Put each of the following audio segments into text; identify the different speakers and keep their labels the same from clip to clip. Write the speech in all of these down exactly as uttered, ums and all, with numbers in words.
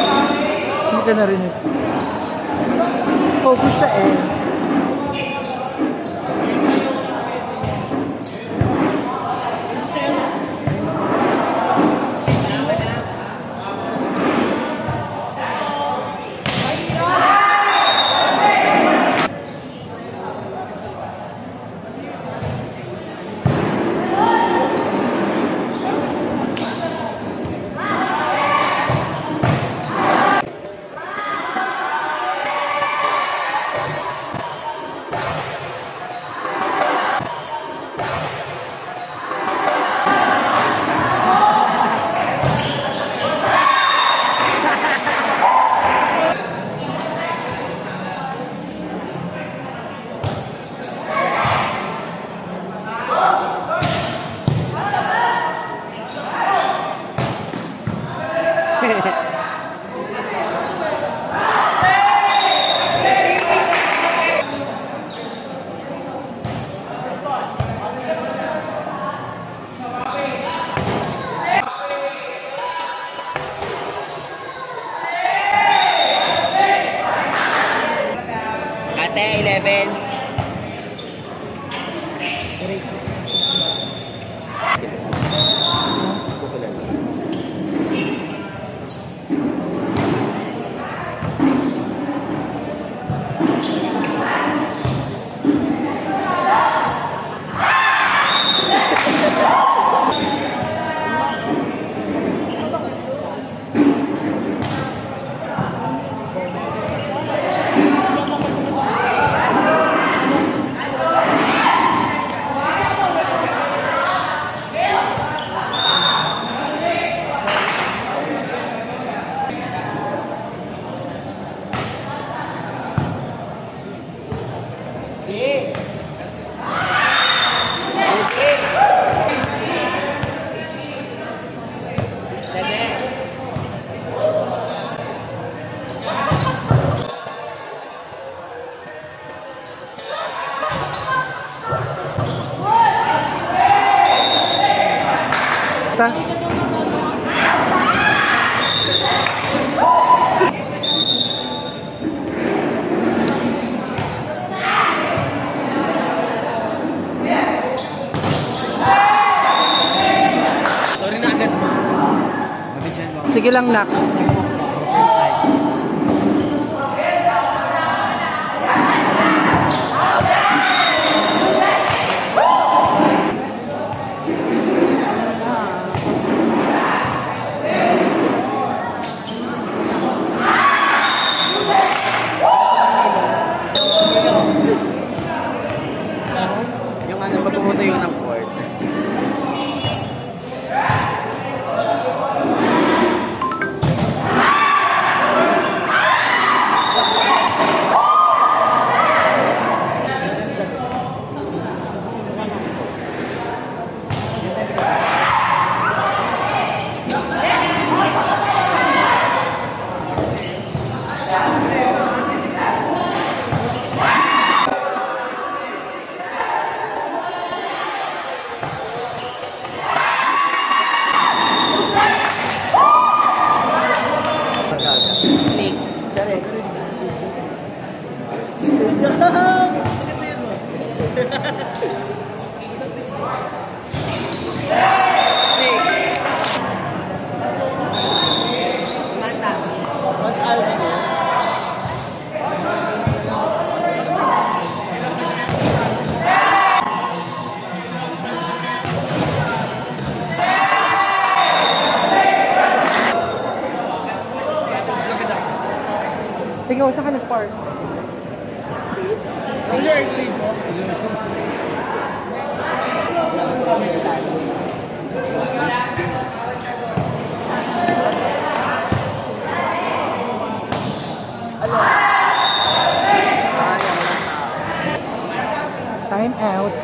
Speaker 1: Hindi ka narinig. Focus siya eh.
Speaker 2: Ate, eleven.
Speaker 1: Sige lang, nak.
Speaker 2: Yung ano, pagpupunta yung ng court.
Speaker 1: Tingnan ko, saan ka nag-park? Time out.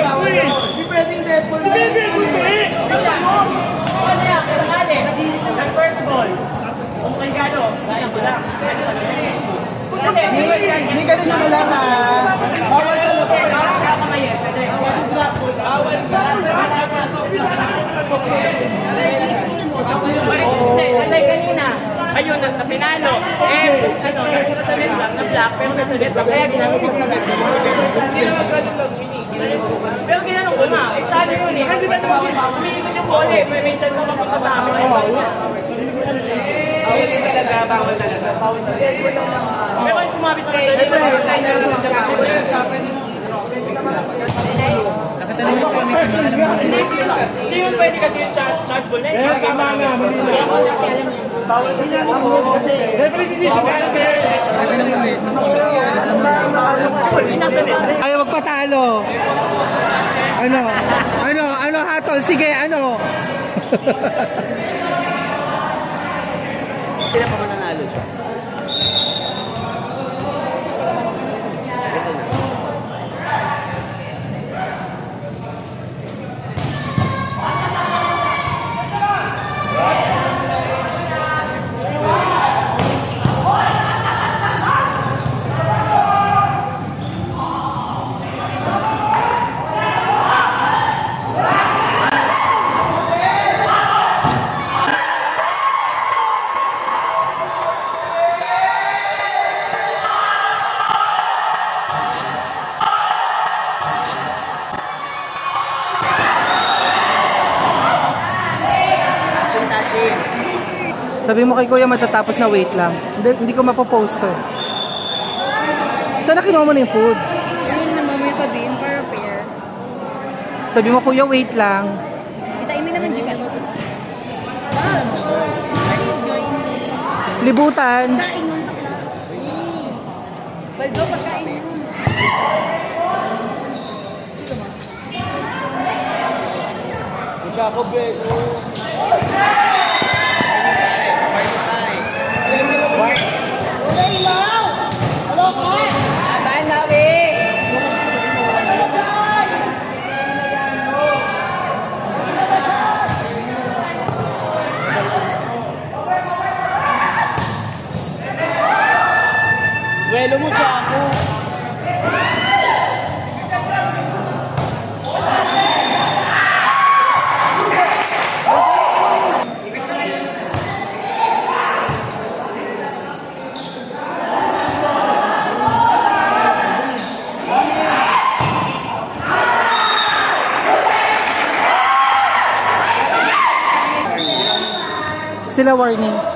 Speaker 3: Hindi pwedeng devil. Hindi devil ba eh? Ano yan? Kailangan eh. Nag-first ball. Kung kay gano, kaya ko lang.
Speaker 1: Hindi ka rin ano lang ha.
Speaker 3: Bawal ka lang. Bawal ka pa ngayon. Bawal ka. Hindi, kanina. Ayun, napinalo. Eh, ano, nasa net lang, na-block, pero nasa net lang. Kaya ginanong ko sa net. Hindi naman ganun lang, pero ginanong ko na. Eh, sabi ko ni, kasi ba naman, umiikot yung ball eh. May mention ko mapunta sa amin. Bawal talaga, bawal talaga. Bawal talaga. Pero kung sumabit sa net, ito yung sign na lang.
Speaker 1: Nakatanong ko kami kung ano mo.
Speaker 3: Hindi mo pwede kasi yung chance ball na. Eh, tama nga. Bawal din yan. Referee decision.
Speaker 1: Ayaw magpatalo. Ano? Ano? Ano hatol? Sige, ano?
Speaker 2: Sila pa mananalo siya. Ito na.
Speaker 1: Sabi mo kay kuya matatapos na wait lang. Hindi, hindi ko mapopost to. Saan na kinuha mo na yung food?
Speaker 4: Ayun na mamaya sabihin para pair.
Speaker 1: Sabi mo kuya wait lang.
Speaker 4: Itain mo naman Gcash. Balls! What is going on?
Speaker 1: Libutan.
Speaker 4: Pagkain yung bakla. Baldo, pagkain yun.
Speaker 3: Jacob, Bego. Welo mo, Chaco.
Speaker 1: Sila warning.